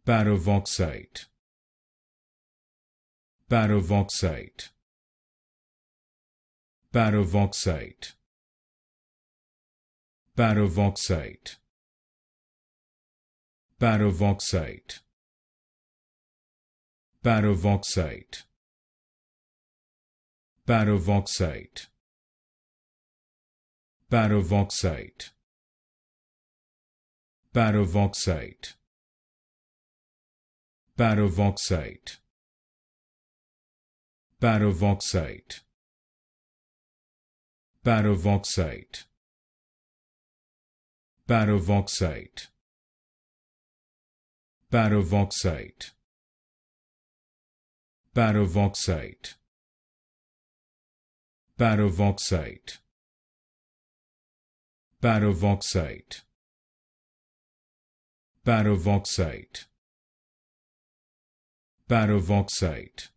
Paravauxite. Paravauxite. Paravauxite. Paravauxite. Paravauxite. Paravauxite. Paravauxite. Paravauxite. Paravauxite. Paravauxite. Paravauxite. Paravauxite. Paravauxite. Paravauxite. Paravauxite. Paravauxite. Paravauxite. Paravauxite. Paravauxite.